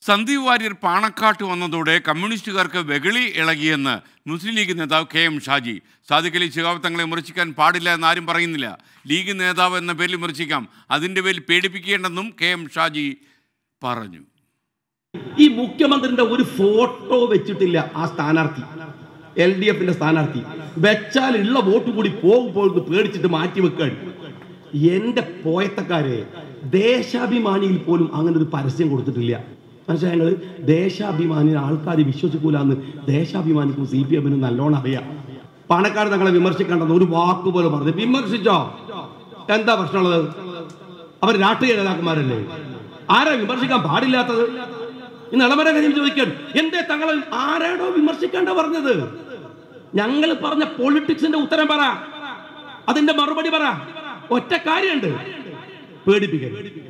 സന്ദീപ് വാര്യർ പാണക്കാട്ട് വന്നതോടെ കമ്മ്യൂണിസ്റ്റുകാർക്ക് വെകിളി ഇളകിയെന്ന് മുസ്ലിം ലീഗ് നേതാവ് കെ എം ഷാജി. സാദിഖ് അലി ശിഹാബ് തങ്ങളെ വിമർശിക്കാൻ പാടില്ല എന്നാരും പറയുന്നില്ല. ലീഗ് നേതാവ് എന്ന പേരിൽ വിമർശിക്കാം, അതിൻ്റെ പേരിൽ പേടിപ്പിക്കേണ്ടെന്നും കെ എം ഷാജി പറഞ്ഞു. ഈ മുഖ്യമന്ത്രിയുടെ ഒരു ഫോട്ടോ വെച്ചിട്ടില്ല ആ സ്ഥാനാർത്ഥി, LDF സ്ഥാനാർത്ഥി. വെച്ചാൽ ഉള്ള വോട്ട് കൂടി പോകുമ്പോൾ പേടിച്ചിട്ട് മാറ്റി വെക്കാൻ. എന്റെ പോയത്തക്കാരെ ദേശാഭിമാനിയിൽ പോലും അങ്ങനെ ഒരു പരസ്യം കൊടുത്തിട്ടില്ല. പക്ഷേ ഞങ്ങൾ ദേശാഭിമാനി ആൾക്കാർ വിശ്വസിക്കൂലെന്ന് ദേശാഭിമാനിക്കും CPM നല്ലോണം അറിയാം. പാണക്കാട് തങ്ങളെ വിമർശിക്കേണ്ടെന്ന് ഒരു വാക്ക് പോലെ പറഞ്ഞു. വിമർശിച്ചോ, എന്താ പ്രശ്നമുള്ളത്? അവർ രാഷ്ട്രീയ നേതാക്കന്മാരല്ലേ, ആരാ വിമർശിക്കാൻ പാടില്ലാത്തത്? ഇന്ന് ഇളമര കാര്യം ചോദിക്കാൻ എന്തേ തങ്ങളെ ആരാടോ വിമർശിക്കേണ്ട പറഞ്ഞത്? ഞങ്ങൾ പറഞ്ഞ പൊളിറ്റിക്സിന്റെ ഉത്തരം പറ, അതിന്റെ മറുപടി പറ. ഒറ്റ കാര്യമുണ്ട്, പേടിപ്പിക്കരുത്.